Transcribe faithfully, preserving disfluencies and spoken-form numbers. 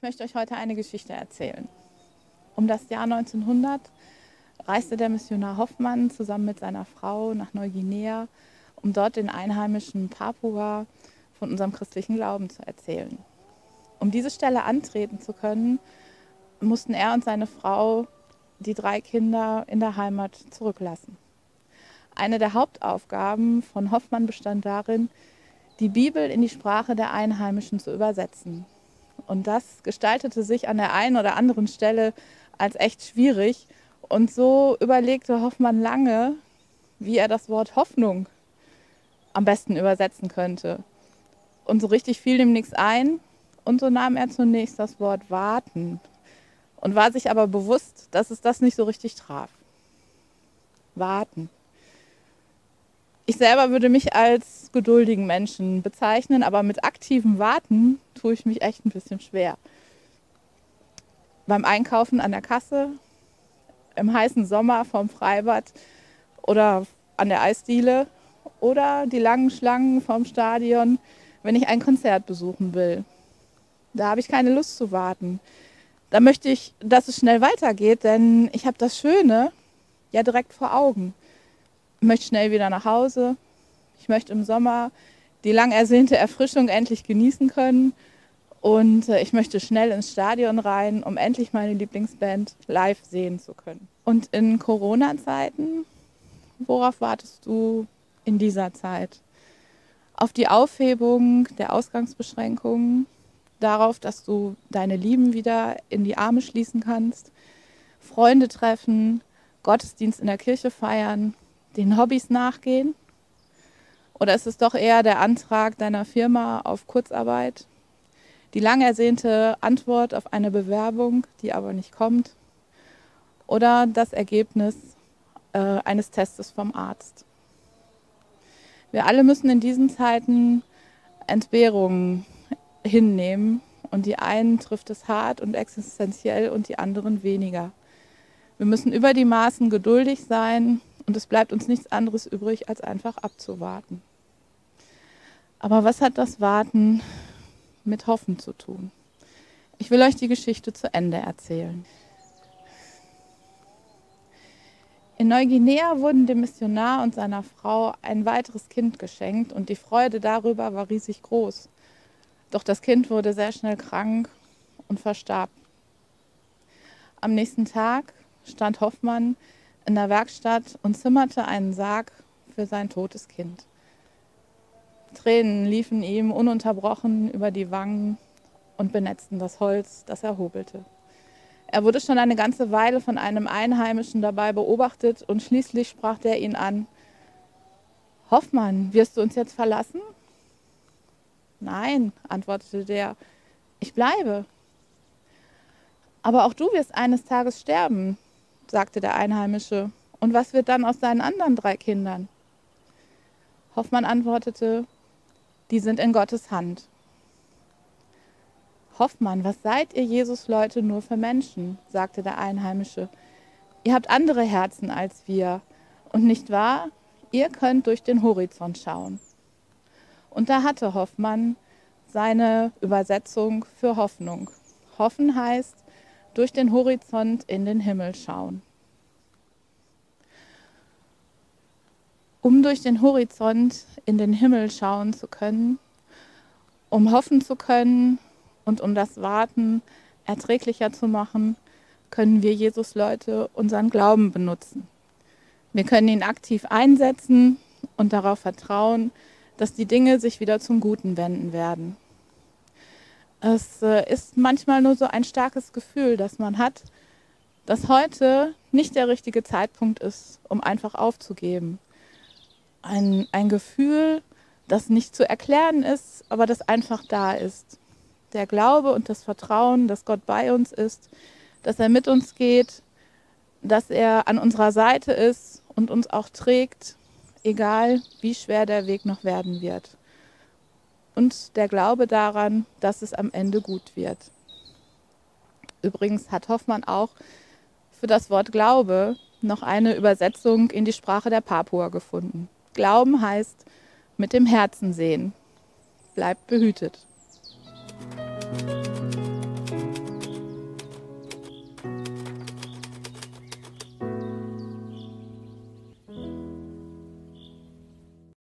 möchte euch heute eine Geschichte erzählen. Um das Jahr neunzehnhundert reiste der Missionar Hoffmann zusammen mit seiner Frau nach Neuguinea, um dort den einheimischen Papua von unserem christlichen Glauben zu erzählen. Um diese Stelle antreten zu können, mussten er und seine Frau die drei Kinder in der Heimat zurücklassen. Eine der Hauptaufgaben von Hoffmann bestand darin, die Bibel in die Sprache der Einheimischen zu übersetzen. Und das gestaltete sich an der einen oder anderen Stelle als echt schwierig. Und so überlegte Hoffmann lange, wie er das Wort Hoffnung am besten übersetzen könnte. Und so richtig fiel ihm nichts ein. Und so nahm er zunächst das Wort warten und war sich aber bewusst, dass es das nicht so richtig traf. Warten. Ich selber würde mich als geduldigen Menschen bezeichnen, aber mit aktivem Warten tue ich mich echt ein bisschen schwer. Beim Einkaufen an der Kasse, im heißen Sommer vorm Freibad oder an der Eisdiele oder die langen Schlangen vorm Stadion, wenn ich ein Konzert besuchen will. Da habe ich keine Lust zu warten. Da möchte ich, dass es schnell weitergeht, denn ich habe das Schöne ja direkt vor Augen. Ich möchte schnell wieder nach Hause. Ich möchte im Sommer die lang ersehnte Erfrischung endlich genießen können. Und ich möchte schnell ins Stadion rein, um endlich meine Lieblingsband live sehen zu können. Und in Corona-Zeiten, worauf wartest du in dieser Zeit? Auf die Aufhebung der Ausgangsbeschränkungen, darauf, dass du deine Lieben wieder in die Arme schließen kannst, Freunde treffen, Gottesdienst in der Kirche feiern, den Hobbys nachgehen? Oder ist es doch eher der Antrag deiner Firma auf Kurzarbeit, die lang ersehnte Antwort auf eine Bewerbung, die aber nicht kommt, oder das Ergebnis äh, eines Testes vom Arzt? Wir alle müssen in diesen Zeiten Entbehrungen hinnehmen und die einen trifft es hart und existenziell und die anderen weniger. Wir müssen über die Maßen geduldig sein und es bleibt uns nichts anderes übrig, als einfach abzuwarten. Aber was hat das Warten mit Hoffen zu tun? Ich will euch die Geschichte zu Ende erzählen. In Neuguinea wurden dem Missionar und seiner Frau ein weiteres Kind geschenkt und die Freude darüber war riesig groß. Doch das Kind wurde sehr schnell krank und verstarb. Am nächsten Tag stand Hoffmann in der Werkstatt und zimmerte einen Sarg für sein totes Kind. Tränen liefen ihm ununterbrochen über die Wangen und benetzten das Holz, das er hobelte. Er wurde schon eine ganze Weile von einem Einheimischen dabei beobachtet und schließlich sprach der ihn an: »Hoffmann, wirst du uns jetzt verlassen?« »Nein«, antwortete der, »ich bleibe.« »Aber auch du wirst eines Tages sterben«, sagte der Einheimische. »Und was wird dann aus deinen anderen drei Kindern?« Hoffmann antwortete: »Die sind in Gottes Hand.« »Hoffmann, was seid ihr Jesus-Leute nur für Menschen?«, sagte der Einheimische. »Ihr habt andere Herzen als wir. Und nicht wahr? Ihr könnt durch den Horizont schauen.« Und da hatte Hoffmann seine Übersetzung für Hoffnung. Hoffen heißt, durch den Horizont in den Himmel schauen. Um durch den Horizont in den Himmel schauen zu können, um hoffen zu können und um das Warten erträglicher zu machen, können wir Jesus-Leute unseren Glauben benutzen. Wir können ihn aktiv einsetzen und darauf vertrauen, dass die Dinge sich wieder zum Guten wenden werden. Es ist manchmal nur so ein starkes Gefühl, das man hat, dass heute nicht der richtige Zeitpunkt ist, um einfach aufzugeben. Ein, ein Gefühl, das nicht zu erklären ist, aber das einfach da ist. Der Glaube und das Vertrauen, dass Gott bei uns ist, dass er mit uns geht, dass er an unserer Seite ist und uns auch trägt, egal wie schwer der Weg noch werden wird. Und der Glaube daran, dass es am Ende gut wird. Übrigens hat Hoffmann auch für das Wort Glaube noch eine Übersetzung in die Sprache der Papua gefunden. Glauben heißt mit dem Herzen sehen. Bleibt behütet.